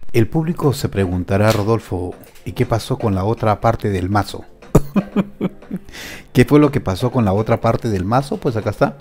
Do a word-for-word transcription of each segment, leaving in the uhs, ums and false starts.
El público se preguntará, Rodolfo, ¿y qué pasó con la otra parte del mazo? ¿Qué fue lo que pasó con la otra parte del mazo? Pues acá está.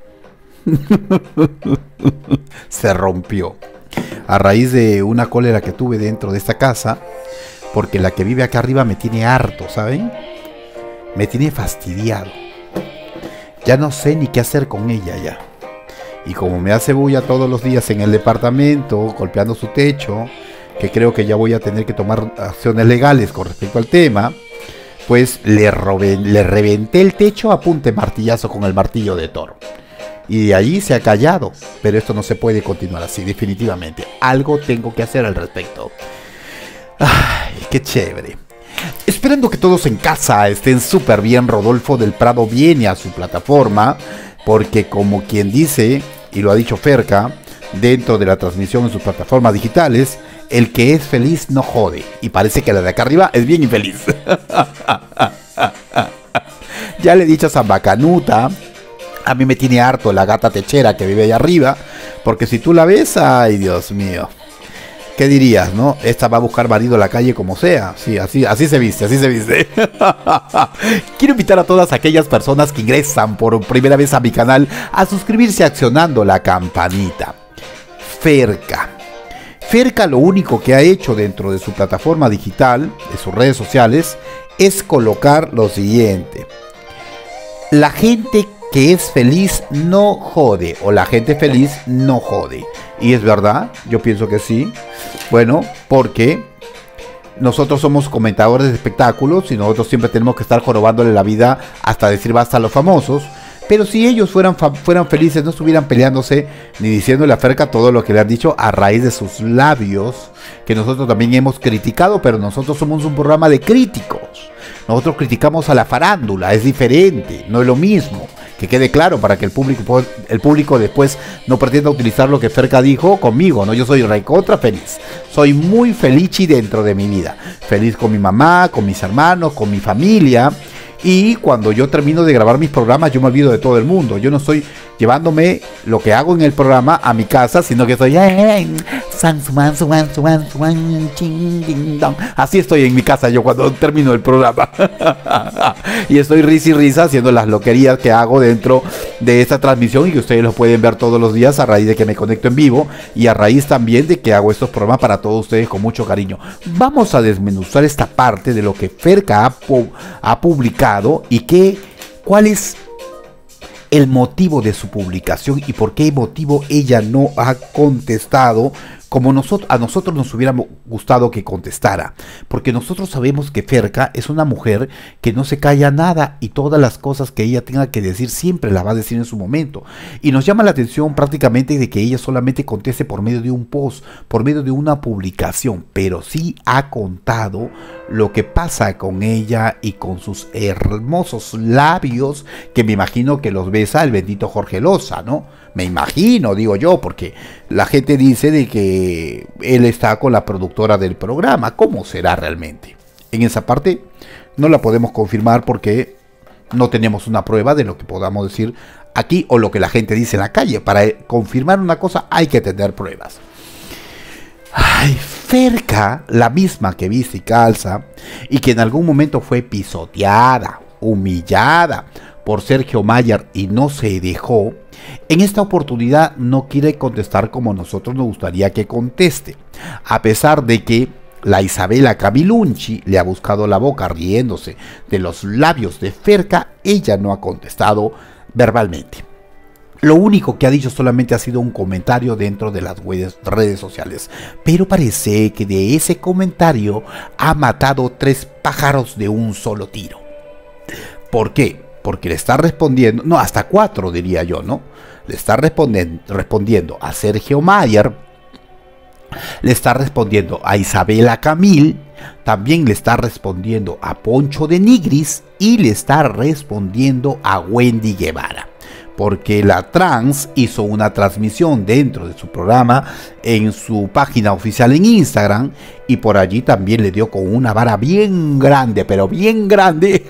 Se rompió. A raíz de una cólera que tuve dentro de esta casa, porque la que vive acá arriba me tiene harto, ¿saben? Me tiene fastidiado. Ya no sé ni qué hacer con ella ya. Y como me hace bulla todos los días en el departamento, golpeando su techo, que creo que ya voy a tener que tomar acciones legales con respecto al tema, pues le, robé, le reventé el techo a punta de martillazo con el martillo de Thor. Y de allí se ha callado, pero esto no se puede continuar así, definitivamente. Algo tengo que hacer al respecto. Ay, qué chévere. Esperando que todos en casa estén súper bien, Rodolfo del Prado viene a su plataforma, porque como quien dice, y lo ha dicho Ferca, dentro de la transmisión en sus plataformas digitales, el que es feliz no jode. Y parece que la de acá arriba es bien infeliz. Ya le he dicho a Zambacanuta, a mí me tiene harto la gata techera que vive allá arriba, porque si tú la ves, ay Dios mío, ¿qué dirías, no? Esta va a buscar marido a la calle como sea. Sí, así, así se viste, así se viste. Quiero invitar a todas aquellas personas que ingresan por primera vez a mi canal a suscribirse accionando la campanita. Ferca. Ferca lo único que ha hecho dentro de su plataforma digital, de sus redes sociales, es colocar lo siguiente. La gente que es feliz no jode, o la gente feliz no jode. Y es verdad, yo pienso que sí. Bueno, porque nosotros somos comentadores de espectáculos y nosotros siempre tenemos que estar jorobándole la vida hasta decir basta a los famosos. Pero si ellos fueran, fueran felices, no estuvieran peleándose ni diciéndole a Ferca todo lo que le han dicho a raíz de sus labios, que nosotros también hemos criticado, pero nosotros somos un programa de críticos. Nosotros criticamos a la farándula, es diferente, no es lo mismo. Que quede claro para que el público, el público después no pretenda utilizar lo que Ferca dijo conmigo, ¿no? Yo soy recontra feliz. Soy muy feliz y dentro de mi vida. Feliz con mi mamá, con mis hermanos, con mi familia. Y cuando yo termino de grabar mis programas, yo me olvido de todo el mundo. Yo no estoy llevándome lo que hago en el programa a mi casa, sino que estoy... Así estoy en mi casa yo cuando termino el programa. Y estoy risa y risa haciendo las loquerías que hago dentro de esta transmisión y que ustedes lo pueden ver todos los días a raíz de que me conecto en vivo y a raíz también de que hago estos programas para todos ustedes con mucho cariño. Vamos a desmenuzar esta parte de lo que Ferca ha, pu ha publicado y que, cuál es el motivo de su publicación y por qué motivo ella no ha contestado como nosotros, a nosotros nos hubiera gustado que contestara, porque nosotros sabemos que Ferca es una mujer que no se calla nada y todas las cosas que ella tenga que decir siempre las va a decir en su momento, y nos llama la atención prácticamente de que ella solamente conteste por medio de un post, por medio de una publicación, pero sí ha contado lo que pasa con ella y con sus hermosos labios, que me imagino que los besa el bendito Jorge Loza, ¿no? Me imagino, digo yo, porque la gente dice de que él está con la productora del programa. ¿Cómo será realmente? En esa parte no la podemos confirmar porque no tenemos una prueba de lo que podamos decir aquí o lo que la gente dice en la calle. Para confirmar una cosa hay que tener pruebas. Ay, Ferca, la misma que viste y calza, y que en algún momento fue pisoteada, humillada por Sergio Mayer y no se dejó, en esta oportunidad no quiere contestar como nosotros nos gustaría que conteste, a pesar de que la Isabela Camilunchi le ha buscado la boca riéndose de los labios de Ferca. Ella no ha contestado verbalmente. Lo único que ha dicho solamente ha sido un comentario dentro de las redes sociales, pero parece que de ese comentario ha matado tres pájaros de un solo tiro. ¿Por qué? Porque le está respondiendo, no, hasta cuatro diría yo, ¿no? Le está respondiendo, respondiendo a Sergio Mayer, le está respondiendo a Isabela Camil, también le está respondiendo a Poncho de Nigris y le está respondiendo a Wendy Guevara. Porque la trans hizo una transmisión dentro de su programa en su página oficial en Instagram y por allí también le dio con una vara bien grande, pero bien grande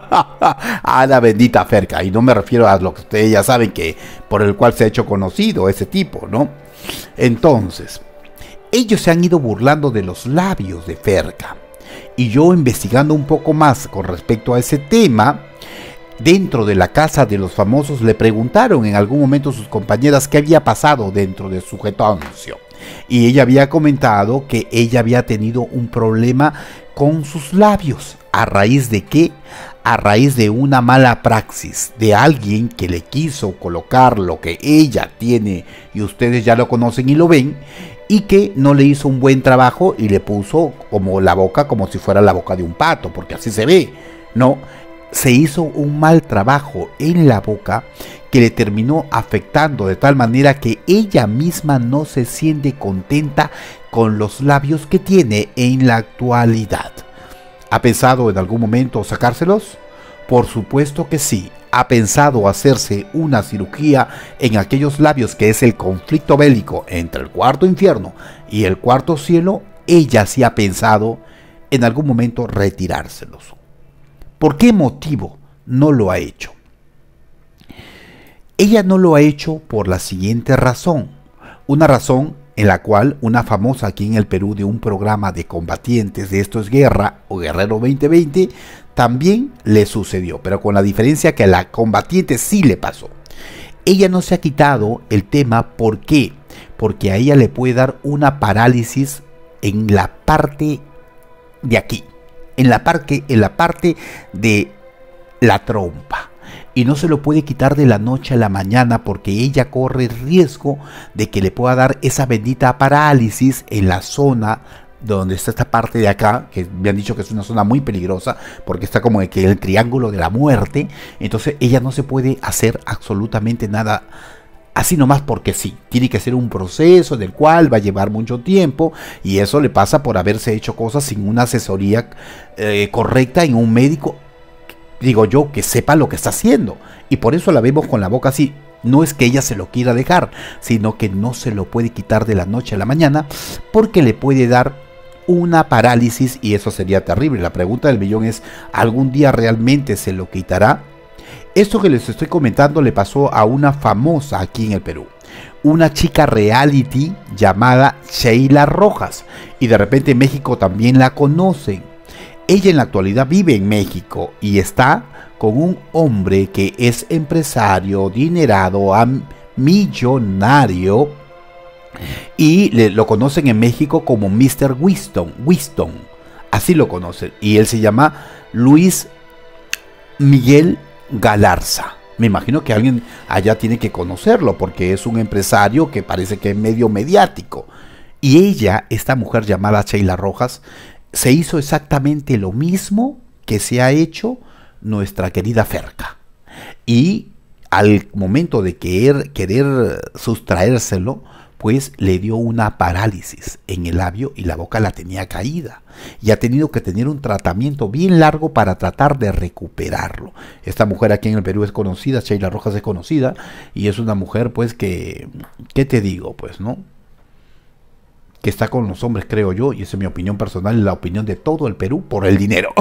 a la bendita Ferca. Y no me refiero a lo que ustedes ya saben que por el cual se ha hecho conocido ese tipo, ¿no? Entonces, ellos se han ido burlando de los labios de Ferka. Y yo, investigando un poco más con respecto a ese tema, dentro de la casa de los famosos le preguntaron en algún momento sus compañeras qué había pasado dentro de su getoncio. Y ella había comentado que ella había tenido un problema con sus labios. ¿A raíz de qué? A raíz de una mala praxis de alguien que le quiso colocar lo que ella tiene, y ustedes ya lo conocen y lo ven, y que no le hizo un buen trabajo y le puso como la boca como si fuera la boca de un pato, porque así se ve, ¿no? Se hizo un mal trabajo en la boca que le terminó afectando de tal manera que ella misma no se siente contenta con los labios que tiene en la actualidad. ¿Ha pensado en algún momento sacárselos? Por supuesto que sí. ¿Ha pensado hacerse una cirugía en aquellos labios, que es el conflicto bélico entre el cuarto infierno y el cuarto cielo? Ella sí ha pensado en algún momento retirárselos. ¿Por qué motivo no lo ha hecho? Ella no lo ha hecho por la siguiente razón. Una razón en la cual una famosa aquí en el Perú de un programa de combatientes de Esto es Guerra o Guerrero veinte veinte también le sucedió, pero con la diferencia que a la combatiente sí le pasó. Ella no se ha quitado el tema. ¿Por qué? Porque a ella le puede dar una parálisis en la parte de aquí, en la parte, en la parte de la trompa. Y no se lo puede quitar de la noche a la mañana, porque ella corre el riesgo de que le pueda dar esa bendita parálisis en la zona donde está esta parte de acá, que me han dicho que es una zona muy peligrosa, porque está como que el triángulo de la muerte. Entonces ella no se puede hacer absolutamente nada así nomás porque sí. Tiene que ser un proceso del cual va a llevar mucho tiempo, y eso le pasa por haberse hecho cosas sin una asesoría eh, correcta en un médico, digo yo, que sepa lo que está haciendo. Y por eso la vemos con la boca así. No es que ella se lo quiera dejar, sino que no se lo puede quitar de la noche a la mañana, porque le puede dar una parálisis, y eso sería terrible. La pregunta del millón es, ¿algún día realmente se lo quitará? Esto que les estoy comentando le pasó a una famosa aquí en el Perú, una chica reality llamada Sheila Rojas, y de repente en México también la conocen. Ella en la actualidad vive en México y está con un hombre que es empresario, dinerado, millonario, y le, lo conocen en México como mister Winston, Winston, así lo conocen, y él se llama Luis Miguel Galarza. Me imagino que alguien allá tiene que conocerlo, porque es un empresario que parece que es medio mediático. Y ella, esta mujer llamada Sheila Rojas, se hizo exactamente lo mismo que se ha hecho nuestra querida Ferka. Y al momento de querer, querer sustraérselo, pues le dio una parálisis en el labio y la boca la tenía caída. Y ha tenido que tener un tratamiento bien largo para tratar de recuperarlo. Esta mujer aquí en el Perú es conocida, Sheila Rojas es conocida, y es una mujer pues que, ¿qué te digo? Pues, ¿no? Que está con los hombres, creo yo, y esa es mi opinión personal y la opinión de todo el Perú, por el dinero.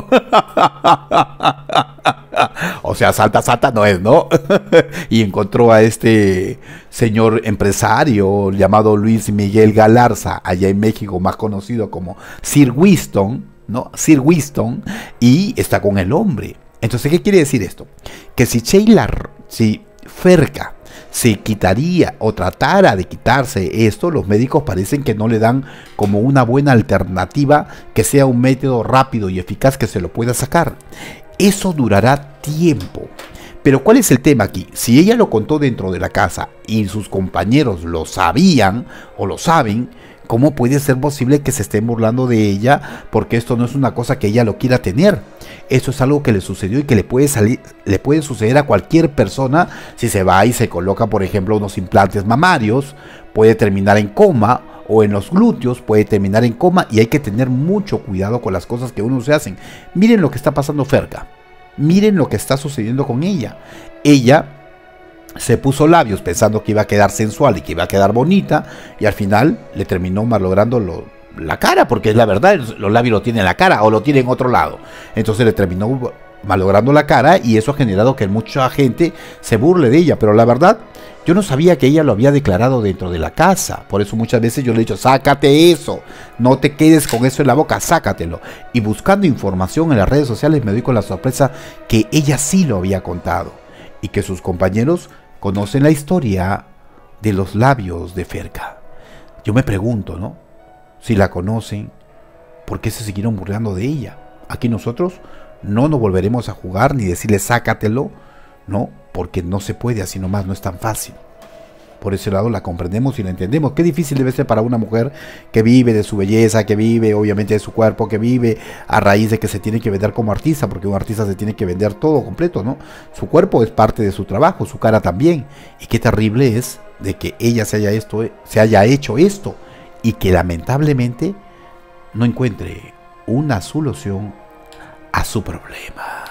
O sea, salta, salta no es, ¿no? Y encontró a este señor empresario llamado Luis Miguel Galarza, allá en México, más conocido como Sir Winston, ¿no? Sir Winston, y está con el hombre. Entonces, ¿qué quiere decir esto? Que si Sheila, si Ferka se quitaría o tratara de quitarse esto, los médicos parecen que no le dan como una buena alternativa, que sea un método rápido y eficaz que se lo pueda sacar. Eso durará tiempo. Pero ¿cuál es el tema aquí? Si ella lo contó dentro de la casa y sus compañeros lo sabían o lo saben, ¿cómo puede ser posible que se estén burlando de ella? Porque esto no es una cosa que ella lo quiera tener. Esto es algo que le sucedió y que le puede salir, le puede suceder a cualquier persona si se va y se coloca, por ejemplo, unos implantes mamarios. Puede terminar en coma, o en los glúteos puede terminar en coma, y hay que tener mucho cuidado con las cosas que uno se hacen. Miren lo que está pasando Ferka. Miren lo que está sucediendo con ella. Ella se puso labios pensando que iba a quedar sensual y que iba a quedar bonita, y al final le terminó malogrando lo, la cara, porque es la verdad, los labios lo tiene en la cara o lo tiene en otro lado. Entonces le terminó malogrando la cara, y eso ha generado que mucha gente se burle de ella. Pero la verdad, Yo no sabía que ella lo había declarado dentro de la casa. Por eso muchas veces yo le he dicho, sácate eso. No te quedes con eso en la boca, sácatelo. Y buscando información en las redes sociales me doy con la sorpresa que ella sí lo había contado. Y que sus compañeros conocen la historia de los labios de Ferka. Yo me pregunto, ¿no? Si la conocen, ¿por qué se siguieron burlando de ella? Aquí nosotros no nos volveremos a jugar ni decirle sácatelo, ¿no? Porque no se puede así nomás, no es tan fácil. Por ese lado la comprendemos y la entendemos. Qué difícil debe ser para una mujer que vive de su belleza, que vive obviamente de su cuerpo, que vive a raíz de que se tiene que vender como artista, porque un artista se tiene que vender todo completo, ¿no? Su cuerpo es parte de su trabajo, su cara también. Y qué terrible es de que ella se haya, esto, se haya hecho esto y que lamentablemente no encuentre una solución a su problema.